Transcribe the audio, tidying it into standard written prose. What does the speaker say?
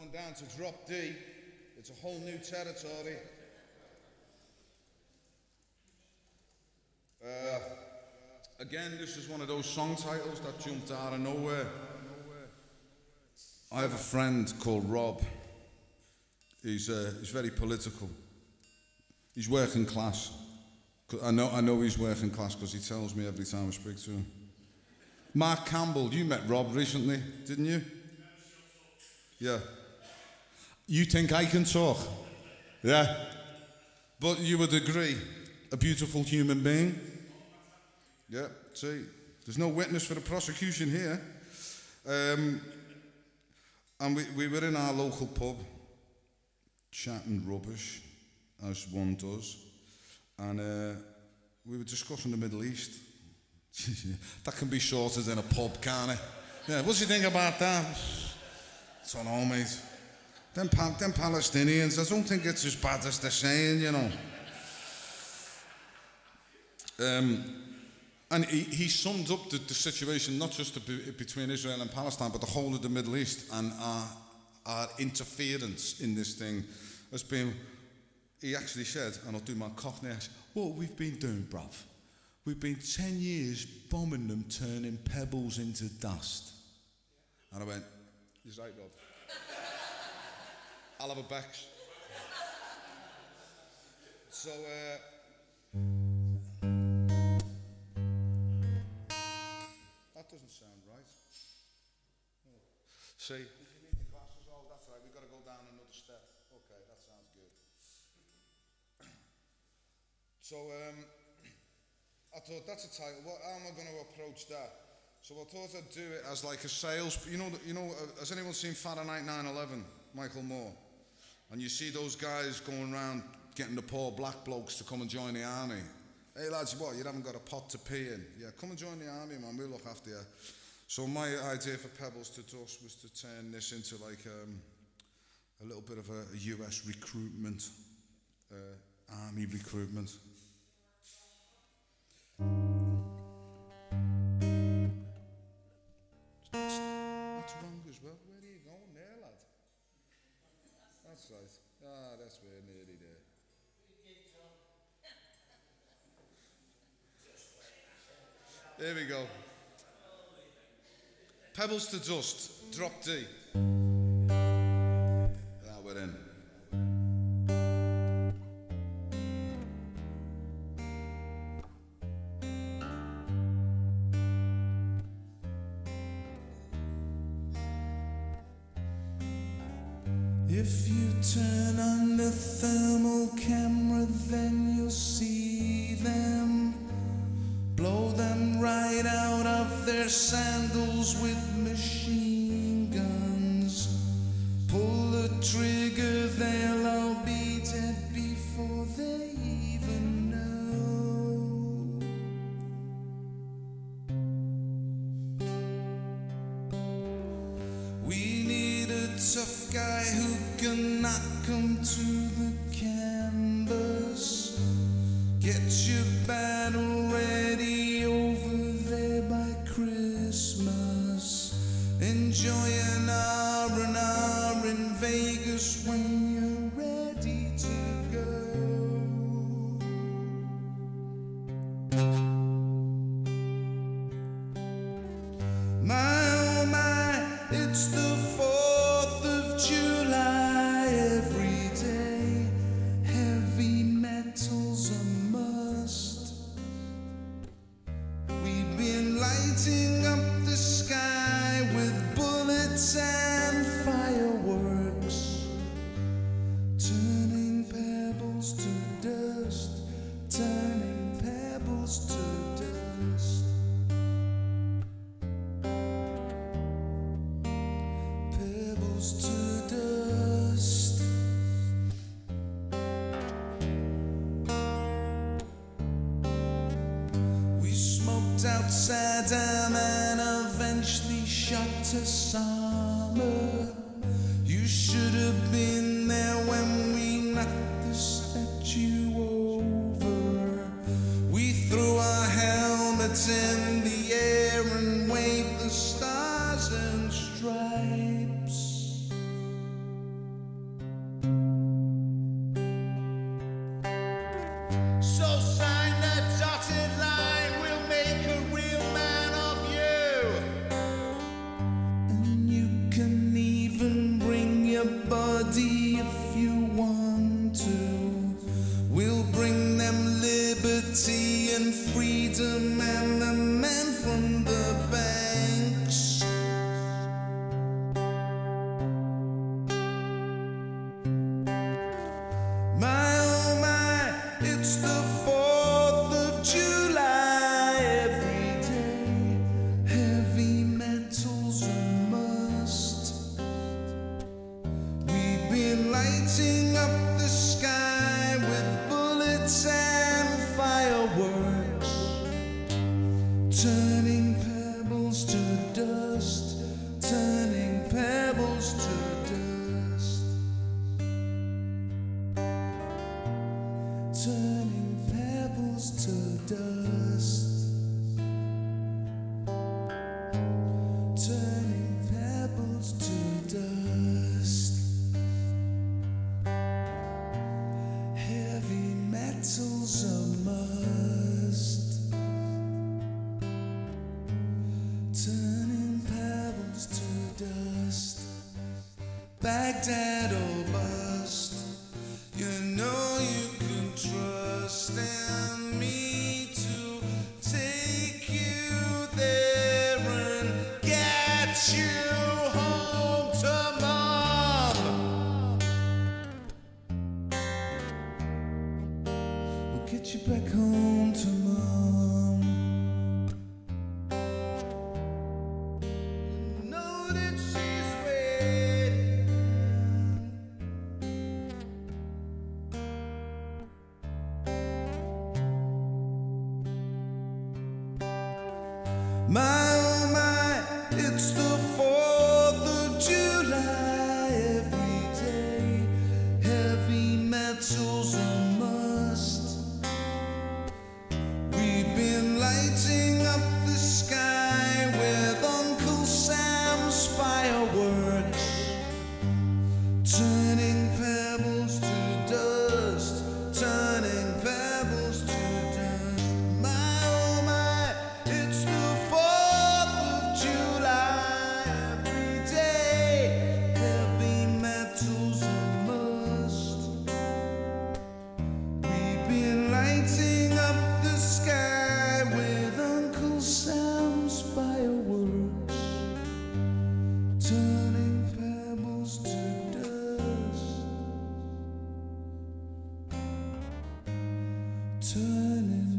going down to drop D. It's a whole new territory. Again, this is one of those song titles that jumped out of nowhere. I have a friend called Rob. He's very political. He's working class. I know he's working class because he tells me every time I speak to him. Mark Campbell, you met Rob recently, didn't you? Yeah. You think I can talk? Yeah. But you would agree, a beautiful human being? Yeah, see, there's no witness for the prosecution here. And we were in our local pub, chatting rubbish, as one does. And we were discussing the Middle East. That can be sorted in a pub, can't it? Yeah, what do you think about that? I don't know, mate. Them Palestinians, I don't think it's as bad as they're saying, you know. And he summed up the situation, not just between Israel and Palestine, but the whole of the Middle East, and our interference in this thing has been, he actually said, and I'll do my cockney accent, what we've been doing, bruv, we've been 10 years bombing them, turning pebbles into dust. And I went, he's right, Rob. I'll have a Bex. So, that doesn't sound right. No. See, did you need the glasses? Oh, that's right, we've got to go down another step. Okay, that sounds good. So, I thought that's a title. How am I going to approach that? So I thought I'd do it as like a sales. You know. Has anyone seen Fahrenheit 9/11? Michael Moore. And you see those guys going around getting the poor black blokes to come and join the army. Hey lads, what? You haven't got a pot to pee in? Yeah, come and join the army, man. We'll look after you. So my idea for Pebbles to Dust was to turn this into like a little bit of a US recruitment, army recruitment. That's wrong as well. Where are you going there, lad? That's right. Ah, that's where, nearly there. There we go. Pebbles to Dust, drop D. Now we're in. If you turn on the thermal camera, then you'll see them. Blow them right out of their sandals with machine guns. Pull the trigger, they'll all be dead before they even know. We need a tough guy who can knock 'em to the canvas. Get your battle ready over there by Christmas. Enjoy an R&R in Vegas when you're ready to go. My oh my, it's the 4th of July every day. Heavy metal's a must. We've been lighting up the sky with bullets and fireworks, turning pebbles to dust, turning pebbles to dust. Pebbles to dust. We smoked outside and eventually shot Osama. You should have been there when we knocked the statue over. We threw our helmets in the air and waved the stars and stripes. lighting up the sky with bullets and fireworks, turning pebbles to dust, turning pebbles to dust, turning pebbles to dust, turning pebbles to dust. Heavy metals a must, turning pebbles to dust. Baghdad or bust, you know you can trust in me to take you there and get you home to mom. We'll get you back home to mom. You know that she's waiting. My oh my, it's the 4th of July every day. Heavy metals a must. We've been lighting up the sky with Uncle Sam's fireworks, turning pebbles to dust, turning pebbles to dust. My oh my, it's the 4th of July every day. Heavy metals a must. We've been lighting up the sky with Uncle Sam's fireworks, turning pebbles to dust, turning